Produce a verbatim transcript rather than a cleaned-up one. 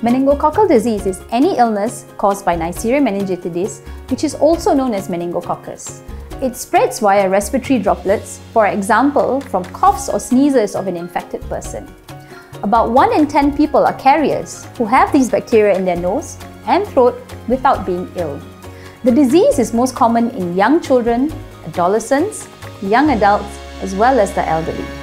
Meningococcal disease is any illness caused by Neisseria meningitidis, which is also known as meningococcus. It spreads via respiratory droplets, for example, from coughs or sneezes of an infected person. About one in ten people are carriers who have these bacteria in their nose and throat without being ill. The disease is most common in young children, adolescents, young adults, as well as the elderly.